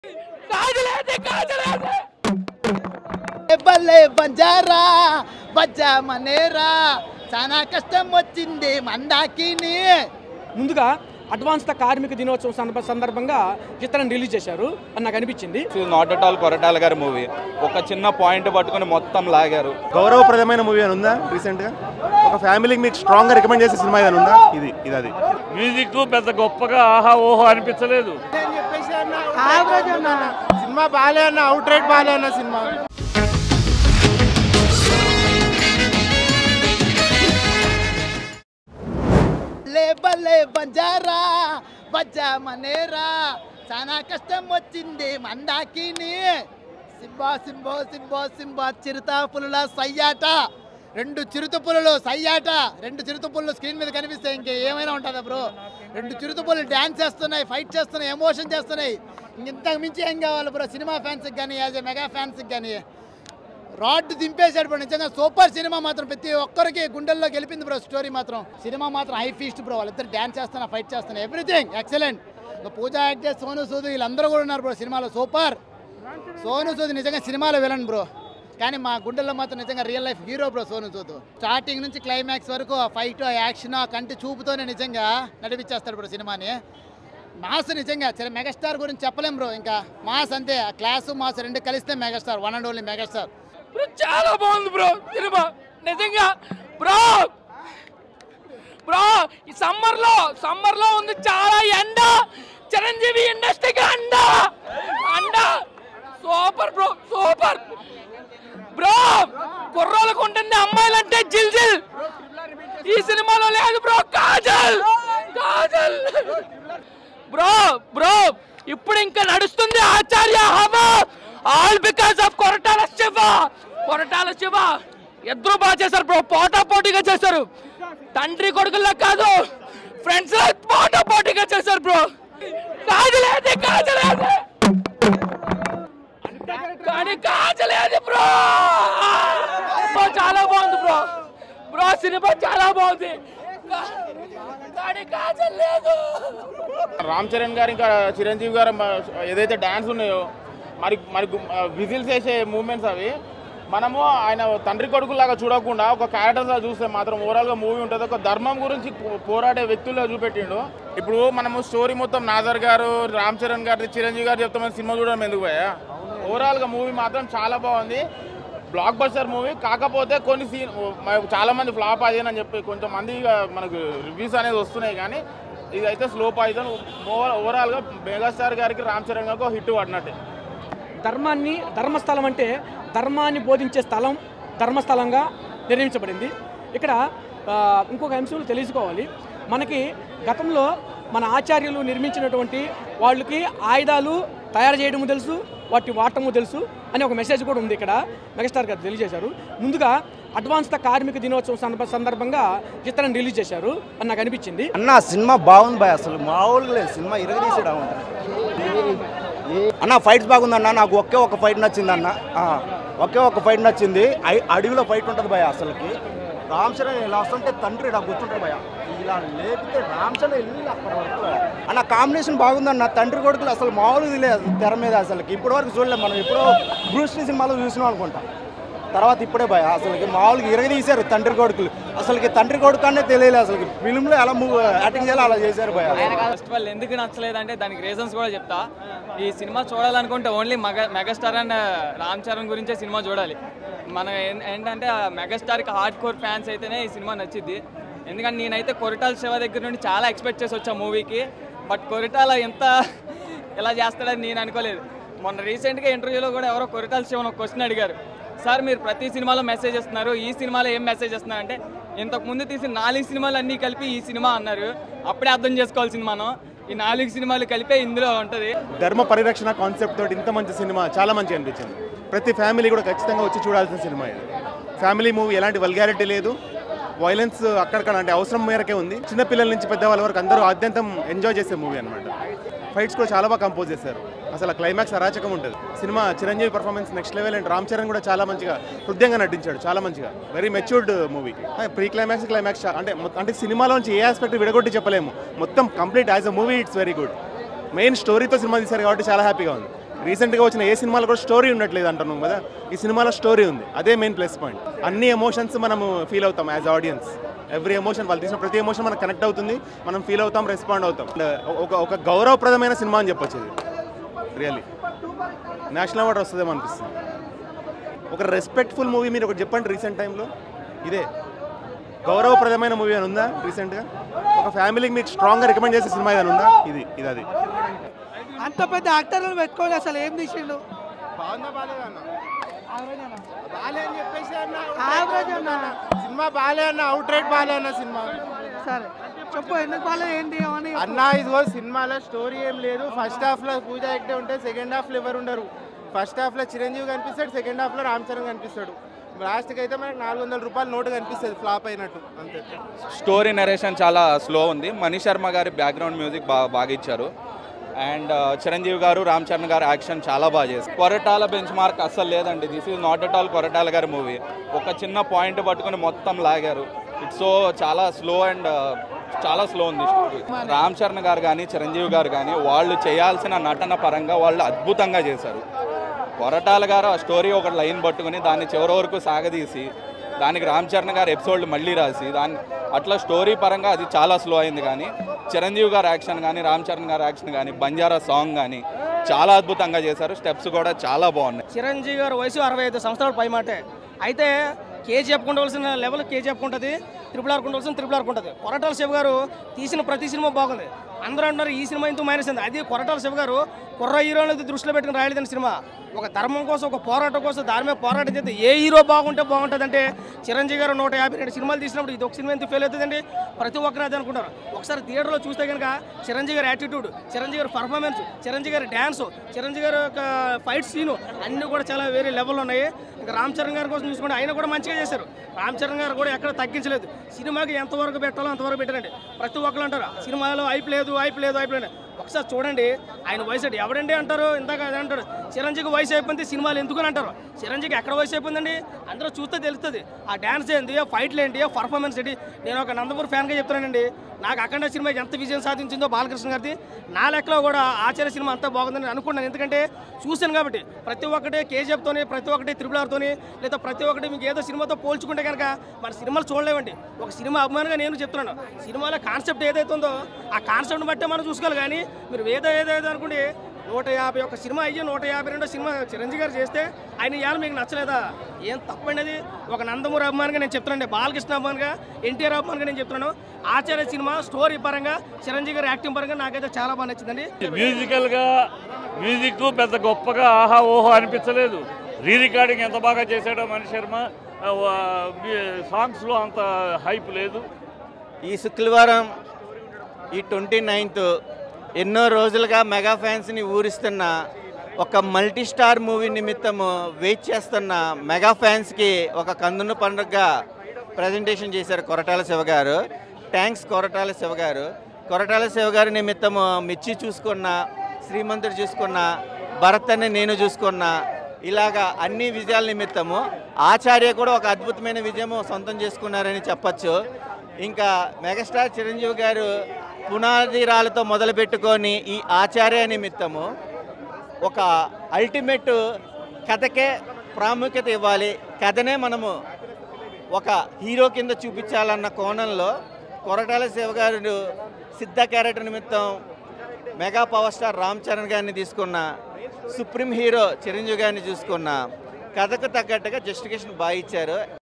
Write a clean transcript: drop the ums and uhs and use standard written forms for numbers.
బల్లే బంజారా బజ్జా మనేరా చాలా కష్టం వచ్చింది మందాకిని. ముందుగా అడ్వాన్స్ కార్మిక దినోత్సవం సందర్భంగా చిత్రాన్ని రిలీజ్ చేశారు అని నాకు అనిపించింది. నాట్ అట్ ఆల్ కొరటాల గారి మూవీ. ఒక చిన్న పాయింట్ పట్టుకుని మొత్తం లాగారు. గౌరవప్రదమైన మూవీ అని ఉందా రీసెంట్ గా? ఒక ఫ్యామిలీకి మీకు స్ట్రాంగ్ గా రికమెండ్ చేసే సినిమా ఏదైనా ఉందా? ఇది అది మ్యూజిక్ పెద్ద గొప్పగా ఆహా ఓహో అనిపించలేదు. సినిమా బాలే అన్న, అవుట్ రైట్ బాలే అన్న సినిమా. బల్లే బంజారా బజ్జా మనేరా చాలా కష్టం వచ్చింది మందాకిని. సింబా సింబో సింబో సింబా చిరుత పులుల సయ్యాట. రెండు చిరుత పులులు సయ్యాట. రెండు చిరుత పులులు స్క్రీన్ మీద కనిపిస్తే ఇంకే ఏమైనా ఉంటుందా బ్రో? రెండు చిరుత పులులు డ్యాన్స్ చేస్తున్నాయి, ఫైట్ చేస్తున్నాయి, ఎమోషన్ చేస్తున్నాయి. ఇంతకు మించి ఏం కావాలి బ్రో? సినిమా ఫ్యాన్స్కి కానీ యాజ్ ఏ మెగా ఫ్యాన్స్కి కానీ రాడ్ దింపేశాడు బ్రో. నిజంగా సూపర్ సినిమా మాత్రం ప్రతి ఒక్కరికి గుండెల్లో గెలిపింది బ్రో. స్టోరీ మాత్రం సినిమా మాత్రం హై ఫీస్ట్ బ్రో. వాళ్ళిద్దరు డ్యాన్స్ చేస్తున్నా, ఫైట్ చేస్తున్నా, everything excellent. Pooja actor, Sonu Sood వీళ్ళందరూ కూడా ఉన్నారు బ్రో సినిమాలో. సూపర్. సోను సూద్ నిజంగా సినిమాలో విలన్ బ్రో, కానీ మా గుండెల్లో మాత్రం నిజంగా real life hero bro Sonu Sood. Starting నుంచి క్లైమాక్స్ వరకు ఆ ఫైట్, ఆ యాక్షన్, ఆ కంటి చూపుతోనే నిజంగా నడిపించేస్తాడు బ్రో సినిమాని. మాస్ నిజంగా మెగాస్టార్ గురించి చెప్పలేం బ్రో. ఇంకా మాస్ అంతే. ఆ క్లాసు మాస్ రెండు కలిస్తే megastar, one and only megastar. చాలా బాగుంది బ్రో సినిమా నిజంగా బ్రో. ఈ సమ్మర్ లో ఉంది చాలా ఎండ. చిరంజీవి ఇండస్ట్రీకి అండ సూపర్ బ్రో, సూపర్ బ్రో. కుర్రోళ్ళకు ఉంటుంది, అమ్మాయిలంటే జిల్ జిల్. ఈ సినిమాలో లేదు బ్రో. కాజల్ బ్రో ఇప్పుడు ఇంకా నడుస్తుంది ఆచార్య హవా. All because of Koratala Siva. ఇద్దరు బాగా చేశారు బ్రో. పోటాపోటీగా చేశారు. తండ్రి కొడుకుల్లా కాదు, ఫ్రెండ్స్ పోటాపోటీగా చేశారు బ్రో. కాజలేదు బ్రో. చాలా బాగుంది బ్రో సినిమా చాలా బాగుంది. రామ్ చరణ్ గారు ఇంకా చిరంజీవి గారు ఏదైతే డాన్స్ ఉన్నాయో మరి విజిల్స్ వేసే మూమెంట్స్ అవి మనము ఆయన తండ్రి కొడుకులాగా చూడకుండా ఒక క్యారెక్టర్స్గా చూస్తే మాత్రం ఓవరాల్గా మూవీ ఉంటుంది. ఒక ధర్మం గురించి పోరాడే వ్యక్తుల్లో చూపెట్టిండు. ఇప్పుడు మనము స్టోరీ మొత్తం నాజర్ గారు, రామ్ చరణ్ గారు, చిరంజీవి గారు చెప్తామని సినిమా చూడడం ఎందుకు పోయా? ఓవరాల్గా మూవీ మాత్రం చాలా బాగుంది. Blockbuster movie. కాకపోతే కొన్ని చాలామంది ఫ్లాప్ అయ్యానని చెప్పి కొంతమంది మనకు రివ్యూస్ అనేది వస్తున్నాయి, కానీ ఇదైతే స్లో పాయిజన్. ఓవరాల్గా మెగాస్టార్ గారికి, రామ్ చరణ్ గారికి ఒక హిట్ పడినట్టే. ధర్మస్థలం అంటే ధర్మాన్ని బోధించే స్థలం, ధర్మస్థలంగా నిర్మించబడింది. ఇక్కడ ఇంకొక అంశం తెలుసుకోవాలి. మనకి గతంలో మన ఆచార్యులు నిర్మించినటువంటి వాళ్ళకి ఆయుధాలు తయారు చేయడము తెలుసు, వాటి వాడటము తెలుసు అని ఒక మెసేజ్ కూడా ఉంది. ఇక్కడ మెగాస్టార్ గారు తెలియజేశారు. ముందుగా అడ్వాన్స్ కార్మిక దినోత్సవం సందర్భంగా చిత్రాన్ని రిలీజ్ చేశారు అని నాకు అనిపించింది. అన్న సినిమా బాగుంది బాయ్, అసలు మామూలుగా లేదు సినిమా. ఇరగదీసాడు అన్న. ఫైట్స్ బాగుందన్న. నాకు ఒక ఫైట్ నచ్చింది అన్న. ఒక ఫైట్ నచ్చింది. అడవిలో ఫైట్ ఉంటుంది భయ. అసలుకి రామ్ చరణ్ ఇలా వస్తుంటే తండ్రి ఇలా కూర్చుంటాడు భయ. ఇలా లేపితే రామ్ చరణ్ వెళ్ళి అక్కడ వరకు అన్న. కాంబినేషన్ బాగుందన్న. తండ్రి కొడుకులు అసలు మామూలుగా లేదు తెర మీద. అసలుకి ఇప్పటి వరకు చూడలేదు మనం. ఎప్పుడో బ్రూస్ లీ సినిమాలో చూసినాం అనుకుంటా. తర్వాత ఇప్పుడే భయ అసలుకి మామూలుగా ఇరగదీశారు తండ్రి కొడుకులు. అసలుకి తండ్రి కొడుకు అనే తెలియలేదు. అసలు ఫిల్మ్లో ఎలా యాక్టింగ్ చేయాలో అలా చేశారు భయ. ఫస్ట్ ఆఫ్ ఆల్ ఎందుకు నచ్చలేదంటే దానికి రీజన్స్ కూడా చెప్తా. ఈ సినిమా చూడాలనుకుంటే only megastar and Ram Charan గురించే సినిమా చూడాలి. మనం ఏంటంటే మెగాస్టార్కి హార్డ్ కోర్ ఫ్యాన్స్ అయితేనే ఈ సినిమా నచ్చింది. ఎందుకంటే నేనైతే కొరటాల శివ దగ్గర నుండి చాలా ఎక్స్పెక్ట్ చేసి వచ్చా మూవీకి. బట్ కొరటాల ఎంత ఇలా చేస్తాడని నేను అనుకోలేదు. మొన్న రీసెంట్గా ఇంటర్వ్యూలో కూడా ఎవరో కొరటాల శివన్ ఒక క్వశ్చన్ అడిగారు, సార్ మీరు ప్రతి సినిమాలో మెసేజ్ ఇస్తున్నారు, ఈ సినిమాలో ఏం మెసేజ్ ఇస్తున్నారు అంటే, ఇంతకుముందు తీసిన 4 సినిమాలు అన్నీ కలిపి ఈ సినిమా అన్నారు. అప్పుడే అర్థం చేసుకోవాల్సింది మనం. ఈ 4 సినిమాలు కలిపే ఇందులో ఉంటుంది. ధర్మ పరిరక్షణ కాన్సెప్ట్ తోటి ఇంత మంచి సినిమా చాలా మంచి అనిపించింది. ప్రతి ఫ్యామిలీ కూడా ఖచ్చితంగా వచ్చి చూడాల్సిన సినిమా ఇది. ఫ్యామిలీ మూవీ, ఎలాంటి వల్గారిటీ లేదు, వైలెన్స్ అక్కడక్కడ అంటే అవసరం మేరకే ఉంది. చిన్నపిల్లల నుంచి పెద్దవాళ్ళ వరకు అందరూ ఆద్యంతం ఎంజాయ్ చేసే మూవీ అనమాట. ఫైట్స్ కూడా చాలా బాగా కంపోజ్ చేశారు. అసలు క్లైమాక్స్ అరాచకం ఉంటుంది. Cinema Chiranjeevi performance next level. And Ram Charan కూడా చాలా మంచిగా హృదయంగా నటించాడు, చాలా మంచిగా. Very matured movie. Pre climax అంటే సినిమాలోంచి ఏ ఆస్పెక్ట్ విడగొట్టి చెప్పలేము. మొత్తం complete as a movie it's very good. Main స్టోరీతో సినిమా తీశారు కాబట్టి చాలా హ్యాపీగా ఉంది. రీసెంట్గా వచ్చిన ఏ సినిమాలో కూడా స్టోరీ ఉండట్లేదు అంటున్నాం కదా, ఈ సినిమాలో స్టోరీ ఉంది, అదే మెయిన్ ప్లస్ పాయింట్. అన్ని ఎమోషన్స్ మనము ఫీల్ అవుతాం యాజ్ ఆడియన్స్. ఎవ్రీ ఎమోషన్, వాళ్ళు తీసిన ప్రతి ఎమోషన్ మనకు కనెక్ట్ అవుతుంది, మనం ఫీల్ అవుతాం, రెస్పాండ్ అవుతాం. ఒక గౌరవప్రదమైన సినిమా అని చెప్పొచ్చు ఇది. రియల్లీ నేషనల్ అవార్డు వస్తుందేమో అనిపిస్తుంది. ఒక రెస్పెక్ట్ఫుల్ మూవీ మీరు ఒకటి చెప్పండి రీసెంట్ టైంలో, ఇదే గౌరవప్రదమైన మూవీ అని ఉందా రీసెంట్గా? ఒక ఫ్యామిలీకి మీకు స్ట్రాంగ్గా రికమెండ్ చేసే సినిమా ఏదైనా ఉందా? ఇది అది. అంత పెద్ద యాక్టర్లను పెట్టుకోవాలి, అసలు ఏం తీసిండు? సినిమా బాలే అన్న, అవుట్ రైట్ బాలే అన్న సినిమా. సరే చెప్పు, ఎందుకు బాలే ఏంటి అని అన్న. ఇదిగో సినిమాలో స్టోరీ ఏం లేదు. ఫస్ట్ హాఫ్లో పూజ యాక్టే ఉంటే సెకండ్ హాఫ్లో ఎవరు ఉండరు. ఫస్ట్ హాఫ్లో చిరంజీవి కనిపిస్తాడు, సెకండ్ హాఫ్లో రామ్ చరణ్ కనిపిస్తాడు. లాస్ట్కి అయితే మనకు 400 రూపాయల నోటు కనిపిస్తుంది ఫ్లాప్ అయినట్టు అంతే. స్టోరీ నరేషన్ చాలా స్లో ఉంది. మణి శర్మ గారి బ్యాక్గ్రౌండ్ మ్యూజిక్ బాగా ఇచ్చారు. అండ్ చిరంజీవి గారు, రామ్ చరణ్ గారు యాక్షన్ చాలా బాగా చేస్తారు. కొరటాల బెంచ్ మార్క్ అస్సలు లేదండి. This is not at all Koratala గారి మూవీ. ఒక చిన్న పాయింట్ పట్టుకుని మొత్తం లాగారు. ఇట్స్ చాలా స్లో అండ్ చాలా స్లో ఉంది స్టోరీ. రామ్ చరణ్ గారు కానీ చిరంజీవి గారు కానీ వాళ్ళు చేయాల్సిన నటన పరంగా వాళ్ళు అద్భుతంగా చేశారు. కొరటాల గారు ఆ స్టోరీ ఒక లైన్ పట్టుకుని దాన్ని చివరి వరకు సాగదీసి దానికి రామ్ చరణ్ గారు ఎపిసోడ్లు మళ్ళీ రాసి దాన్ని అట్లా స్టోరీ పరంగా అది చాలా స్లో అయింది. కానీ చిరంజీవి గారు యాక్షన్ కానీ రామ్ చరణ్ గారు యాక్షన్ కానీ బంజారా సాంగ్ కానీ చాలా అద్భుతంగా చేశారు. స్టెప్స్ కూడా చాలా బాగున్నాయి. చిరంజీవి గారు వయసు 65 సంవత్సరాల పైమాటే. అయితే కేజీ చెప్పుకుంటవలసిన లెవెల్ కేజీ చెప్పుకుంటుంది, ట్రిపుల్ ఆర్ కుంటవలసిన ట్రిపుల్ ఆర్ ఉంటుంది. కొరటాల శివ గారు తీసిన ప్రతి సినిమా బాగుంది. అందరూ అంటారు ఈ సినిమా ఇంత మైనస్ ఉంది. అది కొరటాల శివ గారు కుర్ర హీరోని దృష్టిలో పెట్టుకుని రాయలేదని సినిమా. ఒక ధర్మం కోసం, ఒక పోరాటం కోసం దాని మీద పోరాటం చేస్తే ఏ హీరో బాగుంటే బాగుంటుంది అంటే చిరంజీవి గారు 152 సినిమాలు తీసినప్పుడు ఇది ఒక సినిమా ఎంత ఫెయిల్ అవుతుందండి? ప్రతి ఒక్కరు అది అనుకుంటారు. ఒకసారి థియేటర్లో చూస్తే కనుక చిరంజీవి గారి యాటిట్యూడ్, చిరంజీవి గారి పర్ఫార్మెన్స్, చిరంజీవి గారి డ్యాన్స్, చిరంజీవి గారి యొక్క ఫైట్ సీను అన్నీ కూడా చాలా వేరే లెవెల్లో ఉన్నాయి. ఇంకా రామ్ చరణ్ గారి కోసం చూసుకుంటే ఆయన కూడా మంచిగా చేశారు. రామ్ చరణ్ గారు కూడా ఎక్కడ తగ్గించలేదు. సినిమాకి ఎంతవరకు పెట్టాలో అంతవరకు పెట్టారండి. ప్రతి ఒక్కరు అంటారు సినిమాలో అయిపోలేదు. ఒకసారి చూడండి, ఆయన వయసు ఎవడండి అంటారు, ఇందాక అదే అంటారు చిరంజీవి వయసు అయిపోయింది సినిమాలు ఎందుకని అంటారు. చిరంజీవికి ఎక్కడ వయసు అయిపోయిందండి? అందరూ చూస్తే తెలుస్తుంది. ఆ డ్యాన్స్ ఏంటి, ఆ ఫైట్లు ఏంటి, ఆ పర్ఫార్మెన్స్ ఏంటి. నేను ఒక నందమూరి ఫ్యాన్గా చెప్తున్నానండి. నాకు అఖండ సినిమా ఎంత విజయం సాధించిందో బాలకృష్ణ గారిది, నా లెక్కలో కూడా ఆచార్య సినిమా అంతా బాగుందని అనుకున్నాను. ఎందుకంటే చూశాను కాబట్టి. ప్రతి ఒక్కటి కేజీఎఫ్తోని, ప్రతి ఒక్కటి ట్రిపుల్ ఆర్తోని, లేదా ప్రతి ఒక్కటి మీకు ఏదో సినిమాతో పోల్చుకుంటే కనుక మన సినిమాలు చూడలేవండి. ఒక సినిమా అభిమానిగా నేను చెప్తున్నాను, సినిమాలో కాన్సెప్ట్ ఏదైతే ఉందో ఆ కాన్సెప్ట్ని బట్టే మనం చూసుకోవాలి. కానీ మీరు ఏదో అనుకోండి, 151 సినిమా అయ్యి 152 సినిమా చిరంజీవి గారు చేస్తే ఆయన ఇవాళ మీకు నచ్చలేదా? ఏం తప్పండి అది. ఒక నందమూరి అభిమానిగా నేను చెప్తున్నాను, బాలకృష్ణ అభిమానిగా, ఎన్టీఆర్ అభిమానిగా నేను చెప్తున్నాను. ఆచార్య సినిమా స్టోరీ పరంగా, చిరంజీవి గారి యాక్టింగ్ పరంగా నాకైతే చాలా బాగా నచ్చిందండి. మ్యూజికల్గా మ్యూజిక్ పెద్ద గొప్పగా ఆహా ఓహో అనిపించలేదు. రీ రికార్డింగ్ ఎంత బాగా చేశాడో మణి శర్మ. సాంగ్స్లో అంత హైప్ లేదు. ఈ శుక్రవారం ఈ 29th ఎన్నో రోజులుగా మెగా ఫ్యాన్స్ని ఊరిస్తున్న ఒక మల్టీ స్టార్ మూవీ నిమిత్తము వెయిట్ చేస్తున్న మెగా ఫ్యాన్స్కి ఒక కన్నుల పండుగగా ప్రజెంటేషన్ చేశారు కొరటాల శివ గారు. థ్యాంక్స్ కొరటాల శివ గారు. కొరటాల శివ గారి నిమిత్తము మిర్చి చూసుకున్న, శ్రీమంతుడు చూసుకున్న, భరత్ అని నేను చూసుకున్న, ఇలాగా అన్ని విజయాల నిమిత్తము ఆచార్య కూడా ఒక అద్భుతమైన విజయము సొంతం చేసుకున్నారని చెప్పచ్చు. ఇంకా మెగాస్టార్ చిరంజీవి గారు పునాదిరాలతో మొదలుపెట్టుకొని ఈ ఆచార్య నిమిత్తము ఒక అల్టిమేట్ కథకే ప్రాముఖ్యత ఇవ్వాలి, కథనే మనము ఒక హీరో కింద చూపించాలన్న కోణంలో కొరటాల శివ గారు సిద్ధ క్యారెక్టర్ నిమిత్తం mega power star Ram Charan గారిని తీసుకున్న, సుప్రీం హీరో చిరంజీవి గారిని చూసుకున్న, కథకు తగ్గట్టుగా జస్టిఫికేషన్ బాగా ఇచ్చారు.